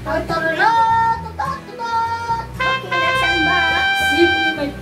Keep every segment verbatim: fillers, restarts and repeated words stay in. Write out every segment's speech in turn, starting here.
How to play? Okay, let's unbox. Simple may...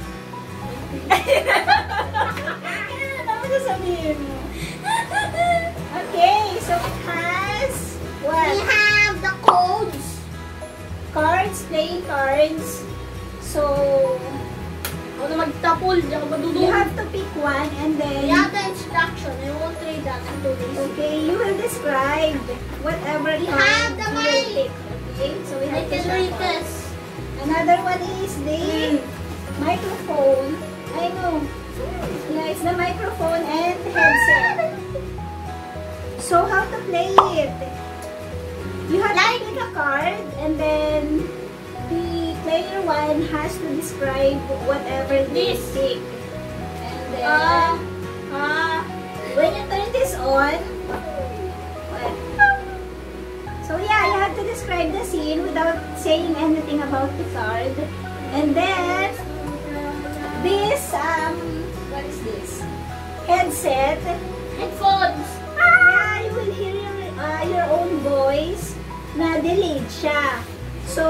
Ano na sabihin mo? Okay, so it has what? We have the codes. Cards, playing cards. So, Ako na magtapol, di ako you madudulog. have to pick one and then... We have the instruction. I won't read that in today's. Okay, you will describe whatever We card have the you will mic. pick. Okay, so we I have to can read shuffle. this. Another one is the microphone. I know. Yeah, it's the microphone and headset. So how to play it? You have to pick a card and then the player one has to describe whatever they This. pick. And then Ah, ah, when you turn this on, what? So yeah, you have to describe the scene without saying anything about the card. And then this um what is this? Headset. headphones. Yeah, you will hear your, uh, your own voice na delayed siya. So,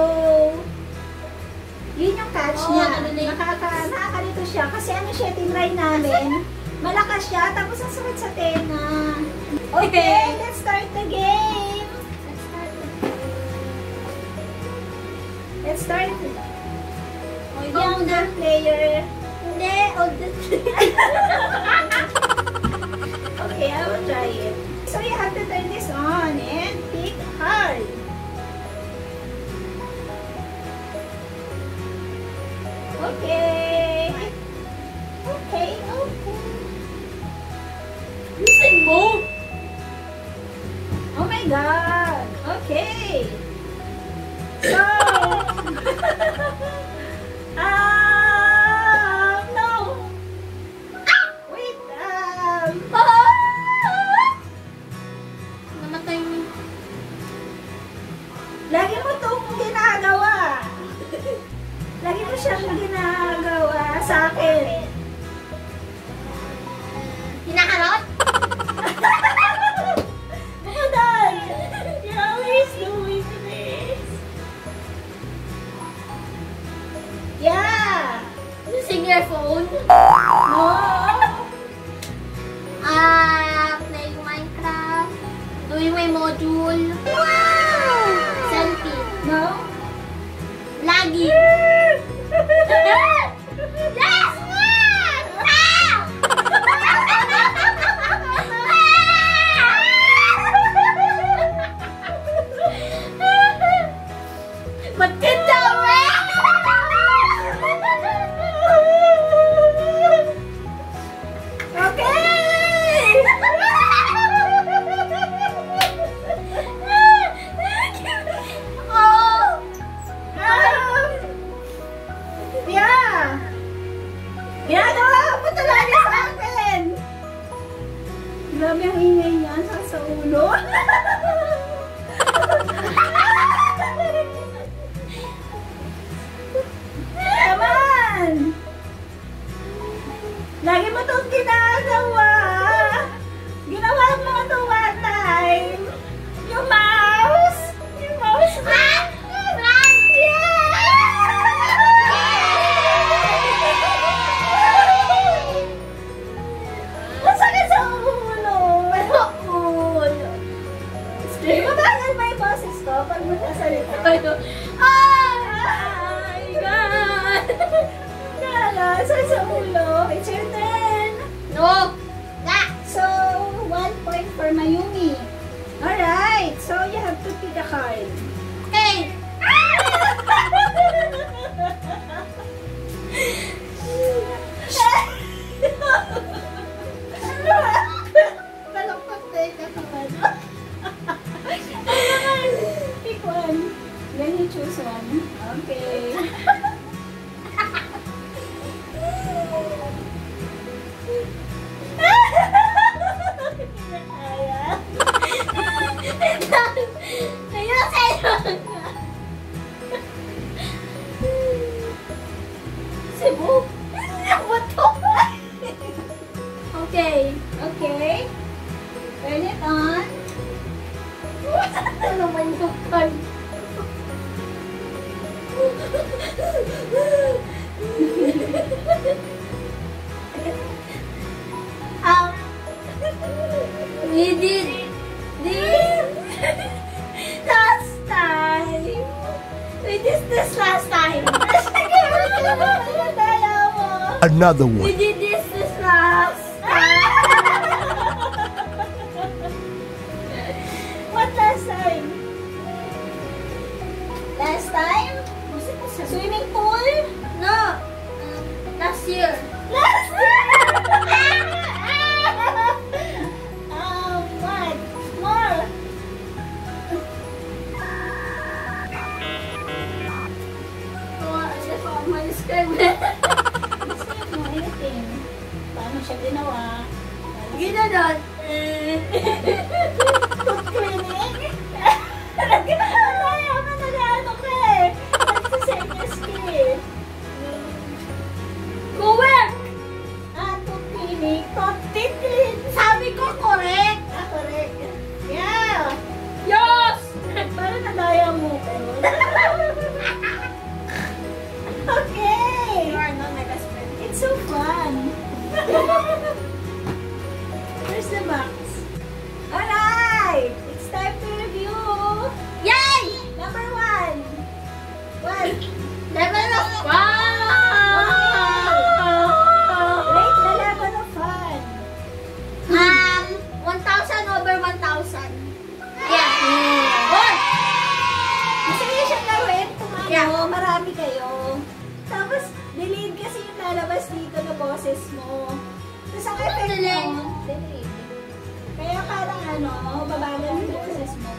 yun yung catch Oo, niya. na-delay. Nakaka, nakakalito siya. Kasi ano siya, tinry namin. Malakas siya, tapos ang sakit sa tenga. Okay, let's start the game. Let's start it. Let's start. Oh, Younger player. Hindi. Oh, this. Okay, I will try it. So you have to turn this on and pick a card. Okay. Okay, okay. Listen mo! Oh my god. Okay. So, um, no. Wait, um, Namatay mo. lagi mo itong ginagawa. Lagi mo siyang ginagawa sa akin. Hinaharot? Buday! You always doing this. Yeah! Using your phone. No! Ah, playing Minecraft. Doing my module. Wow! Selfie. No? Lagi. Yes, man! Ah! Ba't ka dami? Okay! Oh! Um, yeah! Ginagawa mo talaga sa akin! Grabe ang ingay niya sa, sa ulo. Come on! Lagi mo itong ginagawa. Ginawa mo ito one time. Yung mouse. Yung mouse. Ah! Run! Masakit sa ulo. Ulo. Matagal may boses ko pag magkasalita. Ito. Ah! My God! Kala, sa sa ulo. It's your turn. No! Ah! So, one point for Mayumi. Alright, so you have to pick a card. Okay. Talakpak tayo ka naman. Pick one. Then you choose one. Okay. Ayun sa'yo. Cebu. What the? Okay. Okay. Turn it on. Ano naman yung kan? Um, we did this last time. We did this last time. Another We one. did this this last time. What last time? Last time? Swimming pool? No, last year. Last year! um, what? More? Ano pa ang describe? Describe mo anything. Paano siya ginawa? Ginanon. Food clinic? Nag-ano ka nag-ano ka eh. Nagsisenyas ka eh. Correct. Ah, food clinic. Food clinic. Sabi ko correct. Ah, correct. Yeah. Yes. Parang nadaya mo ko. Okay. You are not my best friend. It's so fun. Where's the box? Alright! It's time to review. Yay! Number one. One. Level of Rate fun. the level of fun. Um, one thousand over one thousand. Yeah. Good. Masaya siyang gawin kung ano, Yeah. marami kayo. Tapos, delayed kasi yung lalabas dito na boses mo. Tapos ang effect Delayed? mo, delayed. Kaya parang ano, babagal yung boses mo.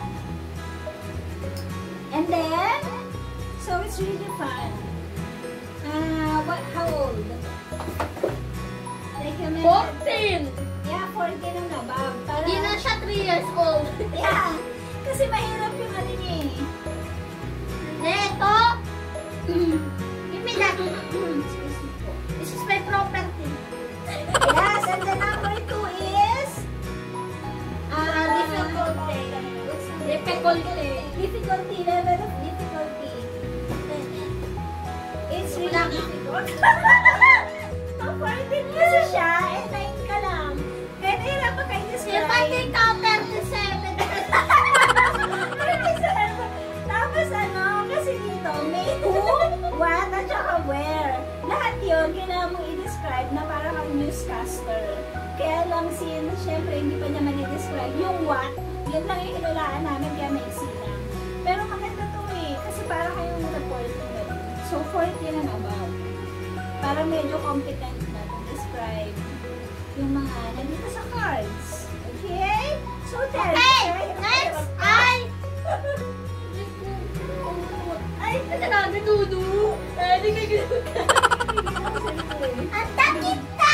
And then, so it's really fun. Uh, what, how old? Recommended. fourteen. Yeah, fourteen and above. Para, Di na siya three years old. yeah, kasi mahirap yung ano niya eh. Neto. Give me that. Excuse me po. This is my property. Yes, and the number two is Uh, difficulty. Difficulty. difficulty, level of difficulty. It's really difficult. So, fourteen kasi siya, and nine ka lang. Kaya nahirapan kayo If I describe. take out thirty-seven. Tapos ano, kasi dito, may who, what, at saka where. Lahat yun, kailangan mong i-describe na parang kang newscaster. Kaya lang sin, syempre hindi pa niya mani-describe. Yung what, yun lang yung hinulaan namin, kaya maiksi lang. Pero maganda to eh, kasi parang kayong reporting na rin. So, fourteen and above. Parang medyo competent na to describe yung mga nandito sa cards. Okay? So, tell Okay, next. I. Ay, Ito na, nadudu. Eh, di ka ganun. ang takita!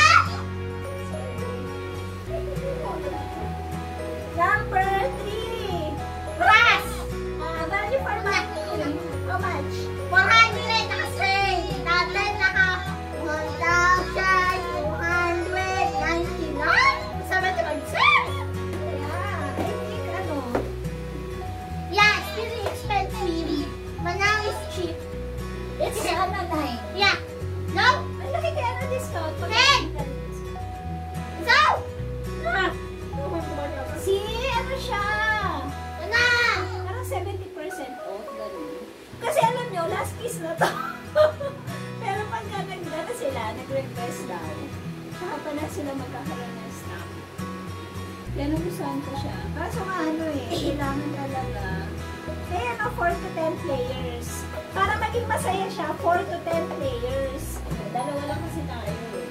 Number three. Class. Ah, value for money. How much? four hundred kasi. Dati naka one thousand two hundred ninety-nine. Sabi ito mag-save. Yeah, I think ano. Yeah, it's really expensive. But now it's cheap. It's ano, nine. Yeah. No? Ang laki kaya na discount. Pag Ten. So. Ah. See, ano siya? Na. Parang seventy percent off. Ganun. Kasi alam nyo, last kiss na to. Pero pagka nagdala sila, nag-request daw, saka pala sila magkakaroon ng stock. Kaya nagustuhan ko siya. Kaso nga ano eh, kailangan talaga. Kaya ano, four to ten players. Para maging masaya siya, four to ten players. Dalawa lang kasi tayo eh.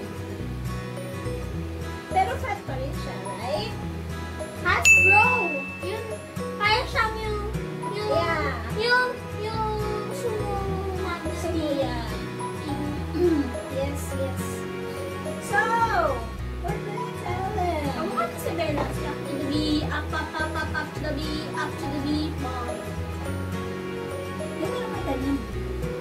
Pero fun pa rin siya, right? Hasbro. Yun. Kaya siyang yung. Yung. Yeah. Yung. Yung. Sumo. So, yeah. Yes, yes. So, what do you tell them? Ang mga kasi Bella. Up to the B. Up, up, up, up, up to the B. Up to the B. Mom. Hindi naman ganyan.